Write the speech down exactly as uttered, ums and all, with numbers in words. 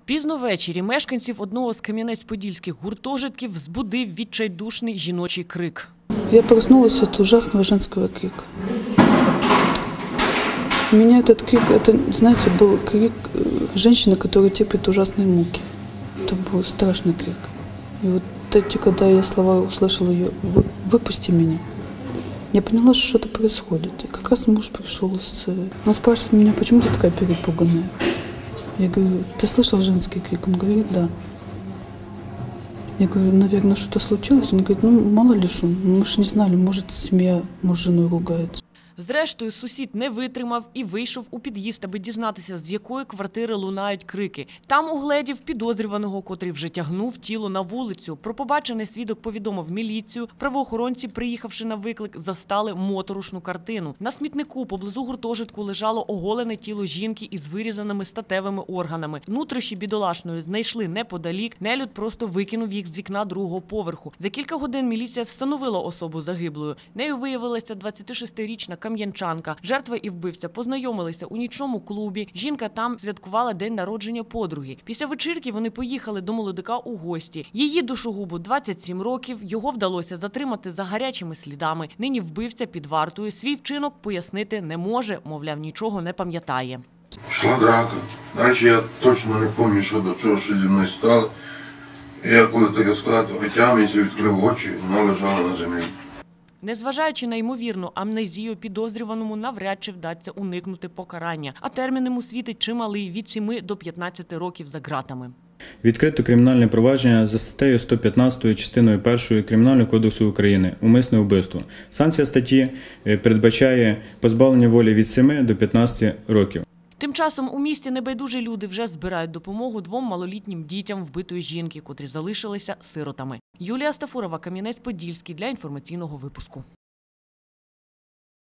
Пізно ввечері мешканців одного з кам'янець-подільських гуртожитків збудив відчайдушний жіночий крик. Я проснулась от ужасного женского крика. У меня этот крик, это, знаете, был крик женщины, которая терпит ужасные муки. Это был страшный крик. И вот эти, когда я слова услышала ее, выпусти меня, я поняла, что что-то происходит. И как раз муж пришел с... Он спрашивает меня, почему ты такая перепуганная? Я говорю, ты слышал женский крик? Он говорит, да. Я говорю, наверное, что-то случилось? Он говорит, ну, мало ли что, мы же не знали, может, семья, может, с женой ругается. Зрештою, сусід не витримав і вийшов у під'їзд, аби дізнатися, з якої квартири лунають крики. Там угледів підозрюваного, котрий вже тягнув тіло на вулицю. Про побачений свідок повідомив міліцію. Правоохоронці, приїхавши на виклик, застали моторошну картину. На смітнику поблизу гуртожитку лежало оголене тіло жінки із вирізаними статевими органами. Нутрощі бідолашної знайшли неподалік. Нелюд просто викинув їх з вікна другого поверху. За кілька годин міліція встановила особу загиблою. Нею виявилася двадцятишестирічна кам'янчанка. Жертва і вбивця познайомилися у нічному клубі. Жінка там святкувала день народження подруги. Після вечірки вони поїхали до молодика у гості. Її душогубу двадцять сім років. Його вдалося затримати за гарячими слідами. Нині вбивця під вартою. Свій вчинок пояснити не може, мовляв, нічого не пам'ятає. Пішла драка. Далі я точно не пам'ятаю, що до чого, що зі мною стало. Я коли таке сказати, отямився, відкрив очі, вона лежала на землі. Незважаючи на ймовірну амнезію, підозрюваному навряд чи вдасться уникнути покарання. А термін йому світить чималий – від семи до п'ятнадцяти років за ґратами. Відкрито кримінальне провадження за статтею сто п'ятнадцять частиною першою Кримінального кодексу України «Умисне вбивство». Санкція статті передбачає позбавлення волі від семи до п'ятнадцяти років. Тим часом у місті небайдужі люди вже збирають допомогу двом малолітнім дітям вбитої жінки, котрі залишилися сиротами. Юлія Стафурова, Кам'янець-Подільський, для інформаційного випуску.